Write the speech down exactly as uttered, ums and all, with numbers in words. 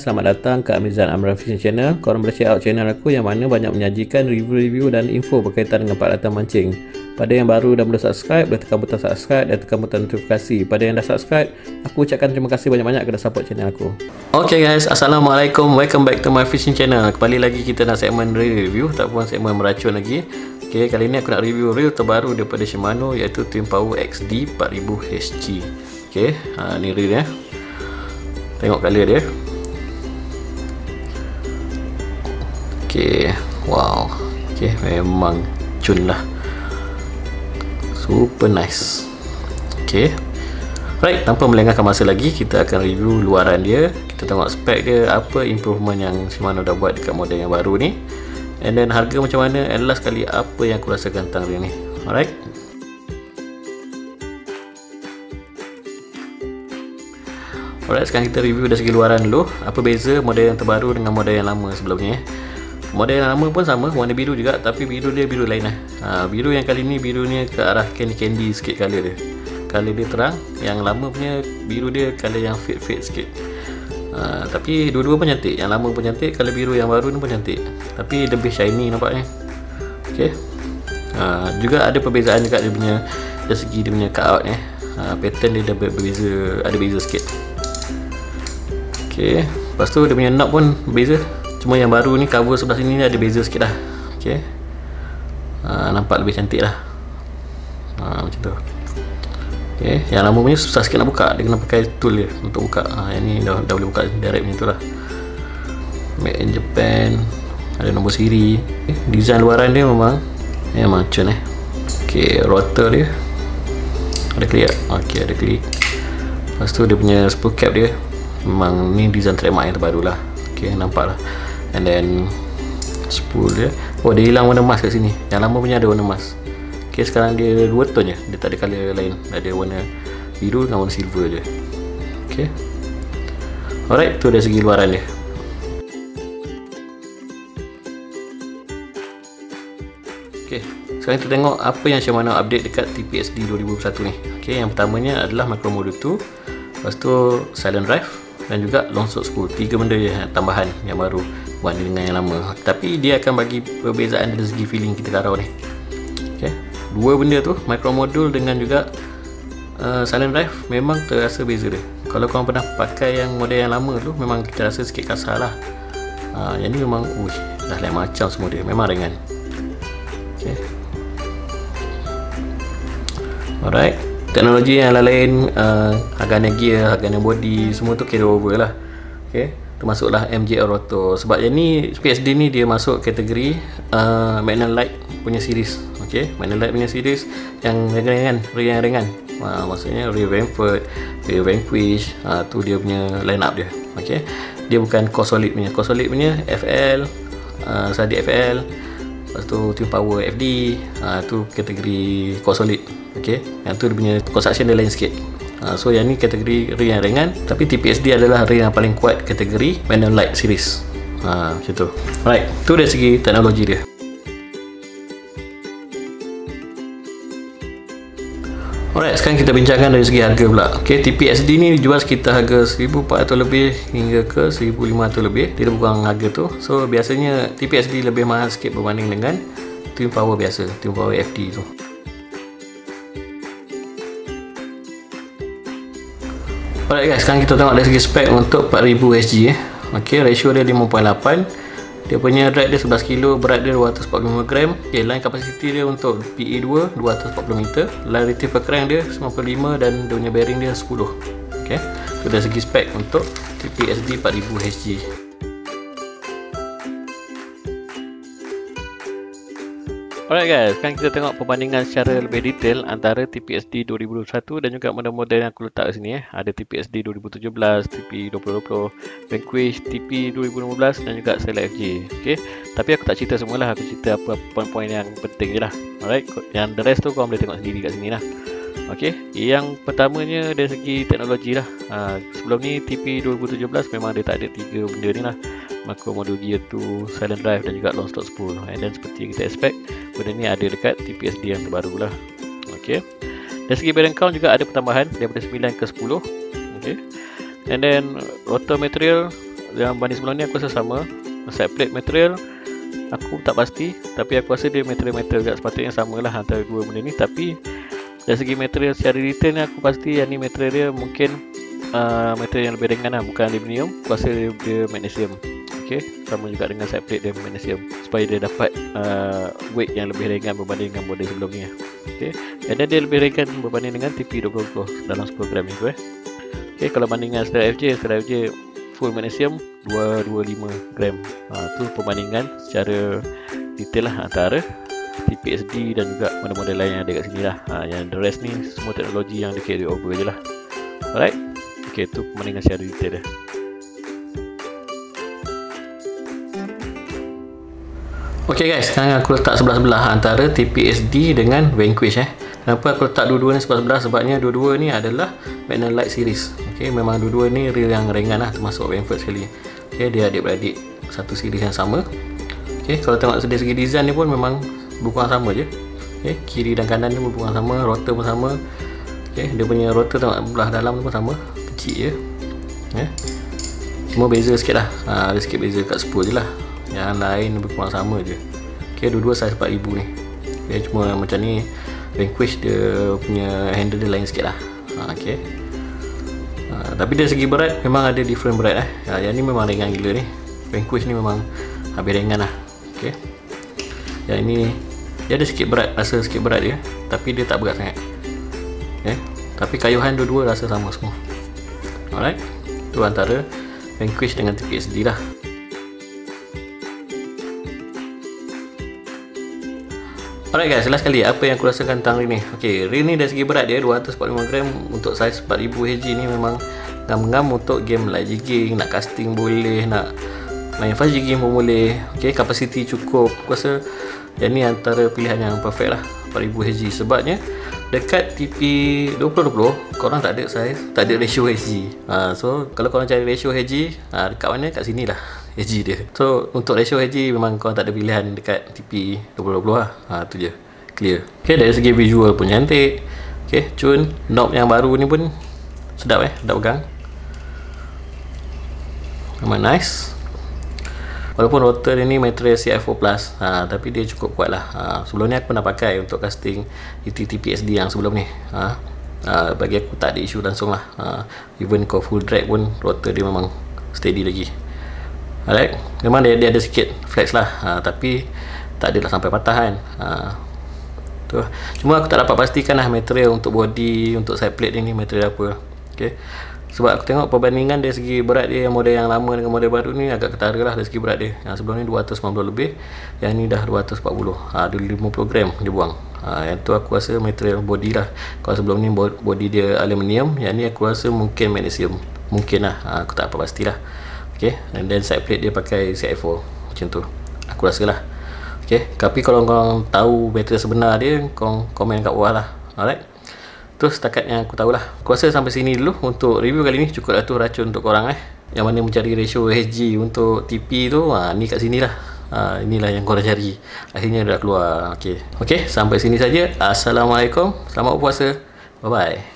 selamat datang ke Amizan Amran Fishing Channel. Korang boleh check out channel aku yang mana banyak menyajikan review-review dan info berkaitan dengan peralatan mancing. Pada yang baru dan belum subscribe, boleh tekan butang subscribe dan tekan butang notifikasi. Pada yang dah subscribe, aku ucapkan terima kasih banyak-banyak kerana support channel aku. Okay guys, Assalamualaikum, welcome back to my fishing channel. Kembali lagi kita nak segmen review, tak pun segmen meracun lagi. Okay, kali ni aku nak review reel terbaru daripada Shimano, iaitu Twin Power X D empat ribu H G. Okay, ha, ni reel ya. Tengok color dia. Okay, wow. Okay, memang cun lah. Super nice. Okay, right, tanpa melengahkan masa lagi, kita akan review luaran dia. Kita tengok spek dia, apa improvement yang Shimano dah buat dekat model yang baru ni, and then harga macam mana, and last kali apa yang aku rasa tentang reel ni. Alright. Alright, sekarang kita review dari segi luaran dulu. Apa beza model yang terbaru dengan model yang lama sebelumnya. Model yang lama pun sama, warna biru juga, tapi biru dia biru lain lah. Ha, biru yang kali ni birunya ke arah candy-candy sikit color dia. Color dia terang. Yang lama punya biru dia color yang fade-fade sikit. Ha, tapi dua-dua pun cantik. Yang lama pun cantik, color biru yang baru ni pun cantik. Tapi lebih shiny nampaknya. Okay. Ha, juga ada perbezaan juga dia punya dari segi dia punya cutout ni. Ha, pattern dia dah berbeza, ada beza sikit. Okay. Lepas tu dia punya knob pun berbeza. Cuma yang baru ni cover sebelah sini ni ada beza sikit lah. Okay. Ha, nampak lebih cantik lah. Ha, macam tu. Okay. Yang lama punya susah sikit nak buka. Dia kena pakai tool dia untuk buka. Ha, yang ni dah, dah boleh buka direct macam tu lah. Made in Japan. Ada nombor siri. Okay. Design luaran dia memang memang cun eh. Okay, rotor dia ada klik tak? Okay, ada klik. Lepas tu dia punya spool cap dia memang ni design trademark yang terbaru lah. Okay, nampak lah. And then spool dia, oh dia hilang warna emas kat sini. Yang lama punya ada warna emas. Okay, sekarang dia dua tone je. Dia tak ada colour lain. Ada warna biru dengan warna silver je. Okay. Alright, tu dari segi luaran dia. Okay, sekarang kita tengok apa yang Shimano update dekat T P S D dua ribu dua puluh satu ni. Okay, yang pertamanya adalah micro module dua. Lepas tu silent drive dan juga long stroke spool. Tiga benda je tambahan yang baru berbanding dengan yang lama. Tapi dia akan bagi perbezaan dari segi feeling kita karau ni. Okay. Dua benda tu, micro module dengan juga uh, silent drive, memang terasa beza dia. Kalau korang pernah pakai yang model yang lama tu, memang kita rasa sikit kasar lah. uh, Yang ni memang uish, dah lain macam semua dia. Memang ringan. Okay. Alright. Teknologi yang lain, uh, harganya gear, harganya body, semua tu carry over lah. Okay. Termasuklah M J L rotor. Sebab yang ni P S D ni dia masuk kategori uh, Magnum Light punya series. Okay, Magnum Light punya series yang ringan-ringan, ringan-ringan. Uh, maksudnya Real Vanford, Real Vanquish, uh, tu dia punya line up dia. Okay. Dia bukan core solid punya. Core solid punya F L, uh, Sadi F L, lepas tu Twin Power F D, uh, tu kategori core solid. Okay, yang tu dia punya construction dia lain sikit. Ha, so yang ni kategori reel yang ringan, tapi T P S D adalah reel yang paling kuat kategori Magnum Light series. Ha, macam tu. Alright, tu dari segi teknologi dia. Alright, sekarang kita bincangkan dari segi harga pula. Okay, T P S D ni dijual sekitar harga seribu empat ratus lebih hingga ke seribu lima ratus lebih. Dia bukan harga tu. So biasanya T P S D lebih mahal sikit berbanding dengan Twin Power biasa, Twin Power F D tu. Alright guys, sekarang kita tengok dari segi spek untuk empat ribu H G eh. Okay, ratio dia lima perpuluhan lapan. Dia punya drag dia sebelas kilo, berat dia dua ratus empat puluh lima gram. Okay, line capacity dia untuk P E dua dua ratus empat puluh meter. Line retrieve per crank dia sembilan puluh lima dan dia punya bearing dia sepuluh. Okay, itu dari segi spek untuk T P S D empat ribu H G. Alright guys, sekarang kita tengok perbandingan secara lebih detail antara T P S D dua ribu dua puluh satu dan juga model-model yang aku letak di sini eh. Ada T P S D dua ribu tujuh belas, T P dua ribu dua puluh, Vanquish, T P dua ribu lima belas dan juga Sailor F J. Okey, tapi aku tak cerita semualah, aku cerita apa poin-poin yang penting je lah. Alright, yang the rest tu korang boleh tengok sendiri kat sini lah. Okey, yang pertamanya dari segi teknologi lah. Ha, sebelum ni T P dua ribu tujuh belas memang dia tak ada tiga benda ni lah. Macro module gear tu, silent drive dan juga long stroke spool. And then seperti yang kita expect, benda ni ada dekat T P S D yang terbaru lah. Okay. Dari segi bearing count juga ada pertambahan daripada sembilan ke sepuluh. Okay. And then rotor material yang banding sebelum ni aku rasa sama. Side plate material aku tak pasti, tapi aku rasa dia material-material juga sepatutnya samalah antara dua benda ni. Tapi dari segi material secara detail ni aku pasti yang ni material dia mungkin uh, material yang lebih ringan lah, bukan aluminium. Aku rasa dia, dia magnesium. Okay, sama juga dengan side plate dia magnesium supaya dia dapat uh, weight yang lebih ringan berbanding dengan model sebelum ni. Okay, dan dia lebih ringan berbanding dengan T P dua puluh dua puluh dalam sepuluh gram itu eh. Okay, kalau bandingkan setelah F J, setelah F J full magnesium dua ratus dua puluh lima gram. Ha, tu perbandingan secara detail lah antara T P S D dan juga model-model lain yang ada kat sini lah. Ha, yang the rest ni semua teknologi yang di carry over je lah. Alright, okay, tu perbandingan secara detail dia. Okay guys, sekarang aku letak sebelah-sebelah antara T P S D dengan Vanquish eh. Kenapa aku letak dua-dua ni sebelah-sebelah? Sebabnya dua-dua ni adalah Magnalite series. Okay, memang dua-dua ni reel yang ringan lah, termasuk Vanford sekali. Okay, dia adik-beradik satu series yang sama. Okay, kalau tengok dari segi design ni pun memang berkurang sama je. Okay, kiri dan kanan ni pun berkurang sama, rotor pun sama. Okay, dia punya rotor tengok belah dalam pun sama, kecil je. Okay, cuma beza sikit lah, ha, ada sikit beza kat spool je lah. Yang lain lebih kurang sama je. Okay, dua-dua saiz empat ribu ni. Okay, cuma macam ni Vanquish dia punya handle dia lain sikit lah. ha, Okay, ha, tapi dari segi berat memang ada different berat eh. ha, Yang ni memang ringan gila ni. Vanquish ni memang habis ringan lah. Okay, yang ini dia ada sikit berat, rasa sikit berat dia, tapi dia tak berat sangat. Okay, tapi kayuhan dua-dua rasa sama semua. Alright, tu antara Vanquish dengan T P S D lah. Alright guys, last kali apa yang aku rasakan tentang reel ni. Okay, reel ni dari segi berat dia dua ratus empat puluh lima gram untuk saiz empat ribu H G ni memang ngam-ngam untuk game light jigging, nak casting boleh, nak main fast jigging pun boleh. Okay, kapasiti cukup. Aku rasa yang ni antara pilihan yang perfect lah, empat ribu H G. Sebabnya dekat T P dua puluh dua puluh korang tak ada saiz, tak ada ratio H G. ha, So kalau korang cari ratio H G, ha, dekat mana? Kat sini lah H G dia. So untuk ratio H G memang korang tak ada pilihan dekat T P dua puluh dua puluh lah. ha, tu je, clear. Okay, dari segi visual pun cantik. Okay, cun knob yang baru ni pun sedap eh, sedap pegang, memang nice. Walaupun rotor ini material C F O plus, ha, tapi dia cukup kuat lah. ha, Sebelum ni aku pernah pakai untuk casting U T T P S D yang sebelum ni. ha, ha, Bagi aku tak ada isu langsung lah. ha, Even kau full drag pun rotor dia memang steady lagi. Alright, memang dia, dia ada sikit flex lah, ha, tapi tak adalah sampai patah kan. ha, tu. Cuma aku tak dapat pastikan lah material untuk body, untuk side plate ni material apa. Okay, sebab aku tengok perbandingan dari segi berat dia, yang model yang lama dengan model baru ni agak ketara lah dari segi berat dia. Yang sebelum ni dua ratus sembilan puluh lebih, yang ni dah dua ratus empat puluh. ha, Ada lima puluh gram dia buang. ha, Yang tu aku rasa material body lah. Kalau sebelum ni body dia aluminium, yang ni aku rasa mungkin magnesium. Mungkin lah, ha, aku tak apa pastilah. Okay, and then side plate dia pakai C F O macam tu, aku rasa lah. Okay, tapi kalau korang tahu material sebenar dia, korang komen kat bawah lah. Alright, tu setakat yang aku tahulah. Aku rasa sampai sini dulu untuk review kali ni. Cukup lah tu racun untuk korang eh, yang mana mencari ratio H G untuk T P tu. ha, Ni kat sini lah. ha, Inilah yang korang cari, akhirnya dah keluar. Okay, okay, sampai sini saja. Assalamualaikum, selamat berpuasa, bye bye.